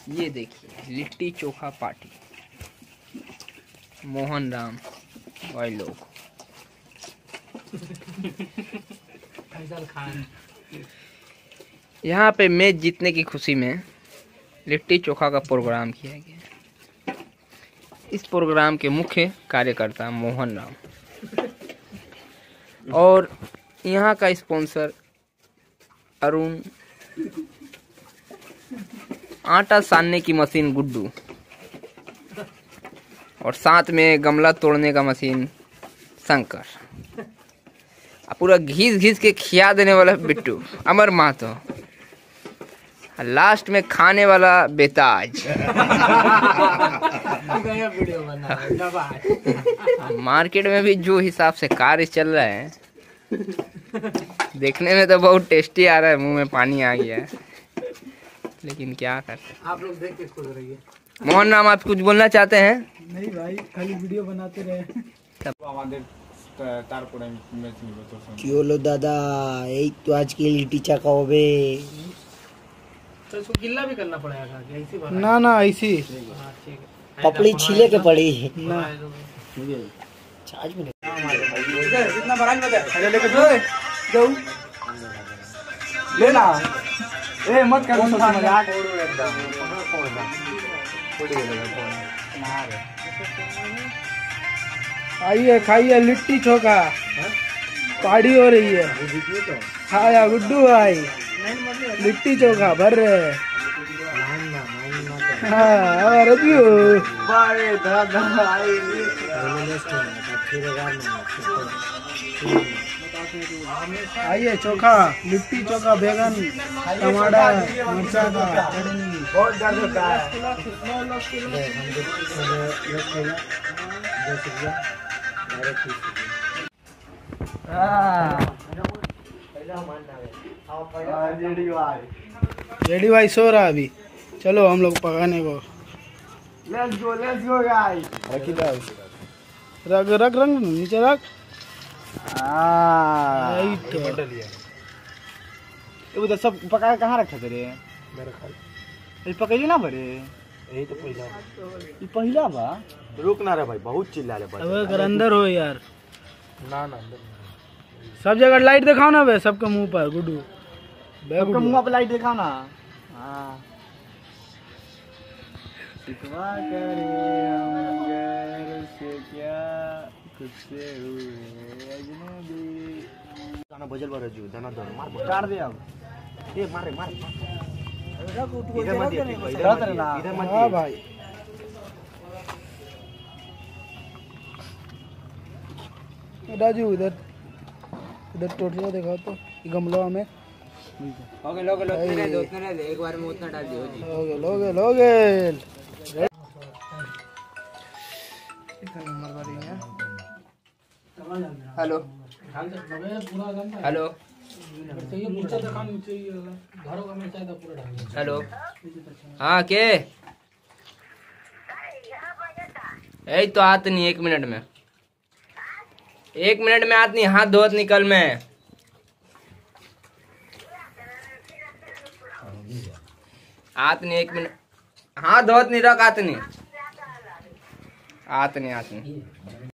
ये देखिए लिट्टी चोखा पार्टी, मोहन राम भाई लोग। फैसल खान। यहाँ पे मैच जीतने की खुशी में लिट्टी चोखा का प्रोग्राम किया गया। इस प्रोग्राम के मुख्य कार्यकर्ता मोहन राम और यहाँ का स्पॉन्सर अरुण, आटा सानने की मशीन गुड्डू और साथ में गमला तोड़ने का मशीन शंकर, पूरा घिस घिस के खिया देने वाला बिट्टू अमर महतो, लास्ट में खाने वाला बेताज। मार्केट में भी जो हिसाब से कार्य चल रहा है, देखने में तो बहुत टेस्टी आ रहा है, मुंह में पानी आ गया है, लेकिन क्या कर सकते। आप लोग देख के खुश रहिए। मोहन राम, आप कुछ बोलना चाहते हैं? नहीं भाई, खाली वीडियो बनाते रहे। चलो दादा, यही तो आज की लिट्टी चोखा होबे। तो इसको गिल्ला भी करना पड़ेगा क्या? ऐसी बात ना ना ऐसी हाँ, ठीक है। पपड़ी छीले के पड़ी ना छाछ में कितना बड़ा नहीं बता। अरे लेके जाओ लेना। ए मत कर मजाक। आइए खाइए लिट्टी चोखा, पार्टी हो रही है। खाया गुड्डू भाई, लिट्टी चोखा भर रहे। हाँ रजू आइए, चोखा लिट्टी चोखा, बैगन टमाटर मिर्चा का चटनी। बहुत दर्द होता है। जेडी भाई सो रहा अभी, चलो हम लोग पकाने को। Let's go guys. रखी दो, रख रख रख नीचे रख। उधर सब पका कहाँ रखे थे? पकड़ी ना भरे, यही तो पहला ये पहला बा। रुक ना रे भाई, बहुत चिल्ला ले भाई। अब अगर अंदर हो यार, ना सब जगह लाइट दिखाओ ना बे, सबके मुंह पर गुड्डू, सबके मुंह पर लाइट दिखाओ ना। हाँ शिकवा करे हम गैर से क्या खुद से हुए अजनबी। गाना बजल बार जो दाना दाना मार काट दे अब। ए मारे मार इधर मत इधर मत। हां भाई राजू, इधर इधर टोटला दिखाओ तो गमला में। ओके लोगे उतने दे, एक बार में उतना डाल दियो जी। लोगे हेलो हेलो हेलो, हाँ के यही तो आत नहीं, 1 मिनट में, 1 मिनट में आत नहीं, हाथ धोत निकल में। आत नहीं 1 मिनट, हाथ धोत नहीं, रख आत नहीं, आत नहीं।